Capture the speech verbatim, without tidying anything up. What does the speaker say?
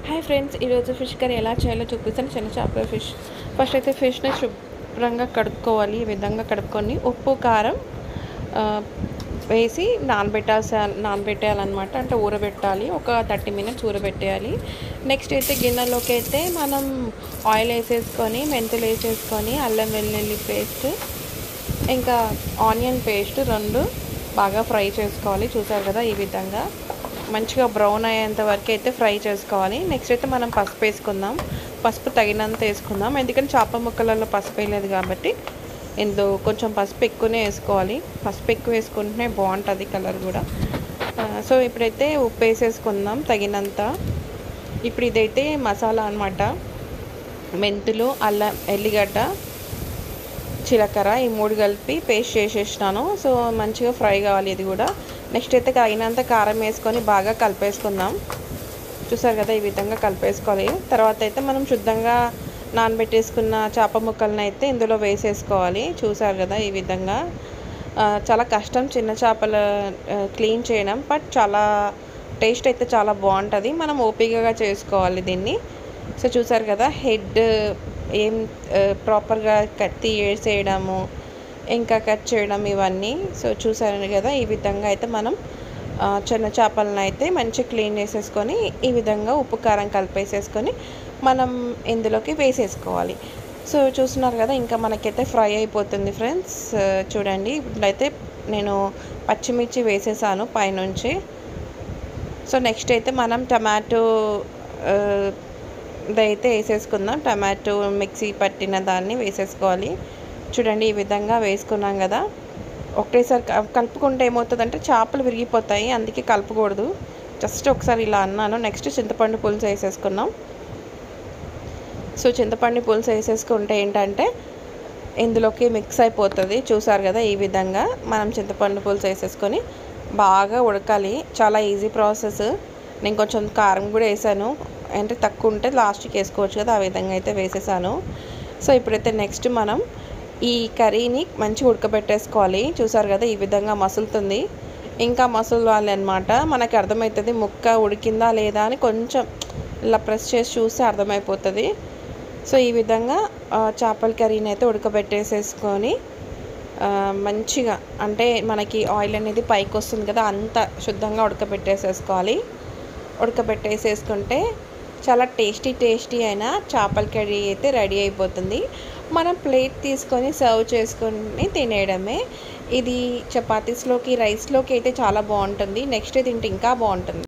Hi friends, ఈరోజు fish curry ఎలా చేయాలో చూపిస్తాను. చిన్న చేపల ఫిష్ ఫస్ట్ అయితే ఫిష్ని శుభ్రంగా కడుక్కోవాలి. ఈ విధంగా కడుక్కొని ఉప్పు కారం వేసి నానబెట్టాల్సి నానబెట్టేయాలన్నమాట. అంటే ఊరబెట్టాలి, ఒక థర్టీ మినిట్స్ ఊరబెట్టేయాలి. నెక్స్ట్ అయితే గిన్నెలోకి అయితే మనం ఆయిల్ వేసేసుకొని మెంతులు వేసేసుకొని అల్లం వెల్లుల్లి పేస్ట్ ఇంకా ఆనియన్ పేస్ట్ రెండు బాగా ఫ్రై చేసుకోవాలి. చూసారు కదా, ఈ విధంగా మంచిగా బ్రౌన్ అయ్యేంత వరకు అయితే ఫ్రై చేసుకోవాలి. నెక్స్ట్ అయితే మనం పసుపు వేసుకుందాం. పసుపు తగినంత వేసుకుందాం, ఎందుకంటే చేప ముక్కలలో పసుపు వేయలేదు కాబట్టి ఇందులో కొంచెం పసుపు ఎక్కువనే వేసుకోవాలి. పసుపు ఎక్కువ వేసుకుంటేనే బాగుంటుంది కలర్ కూడా. సో ఇప్పుడైతే ఉప్పు వేసేసుకుందాం తగినంత. ఇప్పుడు ఇదైతే మసాలా అన్నమాట. మెంతులు, అల్లం, ఎల్లిగడ్డ, జీలకర్ర ఈ మూడు కలిపి పేస్ట్ చేసేసినాను. సో మంచిగా ఫ్రై కావాలి ఇది కూడా. నెక్స్ట్ అయితే తగినంత కారం వేసుకొని బాగా కలిపేసుకుందాం. చూసారు కదా, ఈ విధంగా కలిపేసుకోవాలి. తర్వాత అయితే మనం శుద్ధంగా నానబెట్టేసుకున్న చేప ముక్కలను అయితే ఇందులో వేసేసుకోవాలి. చూసారు కదా, ఈ విధంగా. చాలా కష్టం చిన్న చేపలు క్లీన్ చేయడం, బట్ చాలా టేస్ట్ అయితే చాలా బాగుంటుంది. మనం ఓపికగా చేసుకోవాలి దీన్ని. సో చూసారు కదా, హెడ్ ఏం ప్రాపర్గా కత్తి వేసేయడము, ఇంకా కట్ చేయడం ఇవన్నీ. సో చూసారు కదా, ఈ విధంగా అయితే మనం చిన్న చేపలను అయితే మంచిగా క్లీన్ చేసేసుకొని ఈ విధంగా ఉప్పు కారం కలిపేసేసుకొని మనం ఇందులోకి వేసేసుకోవాలి. సో చూస్తున్నారు కదా, ఇంకా మనకైతే ఫ్రై అయిపోతుంది ఫ్రెండ్స్. చూడండి, ఇప్పుడైతే నేను పచ్చిమిర్చి వేసేసాను పైనుంచి. సో నెక్స్ట్ అయితే మనం టమాటో అయితే వేసేసుకుందాం. టమాటో మిక్సీ పట్టిన దాన్ని వేసేసుకోవాలి. చూడండి, ఈ విధంగా వేసుకున్నాం కదా. ఒకటేసారి కలుపుకుంటే ఏమవుతుందంటే చేపలు విరిగిపోతాయి, అందుకే కలపకూడదు. జస్ట్ ఒకసారి ఇలా అన్నాను. నెక్స్ట్ చింతపండు పులుసు వేసేసుకున్నాం. సో చింతపండు పులుసు వేసేసుకుంటే ఏంటంటే ఇందులోకి మిక్స్ అయిపోతుంది. చూసారు కదా, ఈ విధంగా మనం చింతపండు పులుసు వేసేసుకొని బాగా ఉడకాలి. చాలా ఈజీ ప్రాసెస్. నేను కొంచెం కారం కూడా వేసాను, అంటే తక్కువ ఉంటే లాస్ట్కి వేసుకోవచ్చు కదా, ఆ విధంగా అయితే వేసేసాను. సో ఇప్పుడైతే నెక్స్ట్ మనం ఈ కర్రీని మంచిగా ఉడకబెట్టేసుకోవాలి. చూసారు కదా, ఈ విధంగా మసులుతుంది. ఇంకా మసులాలి అనమాట. మనకి అర్థమవుతుంది ముక్క ఉడికిందా లేదా అని. కొంచెం ఇలా ప్రెస్ చేసి చూస్తే అర్థమైపోతుంది. సో ఈ విధంగా చేపల కర్రీని అయితే ఉడకబెట్టేసేసుకొని మంచిగా, అంటే మనకి ఆయిల్ అనేది పైకి వస్తుంది కదా, అంత శుద్ధంగా ఉడకబెట్టేసేసుకోవాలి. ఉడకబెట్టేసేసుకుంటే చాలా టేస్టీ టేస్టీ అయిన చేపల కర్రీ అయితే రెడీ అయిపోతుంది. మనం ప్లేట్ తీసుకొని సర్వ్ చేసుకొని తినేయడమే. ఇది చపాతీస్లోకి, రైస్లోకి అయితే చాలా బాగుంటుంది. నెక్స్ట్ తింటే ఇంకా బాగుంటుంది.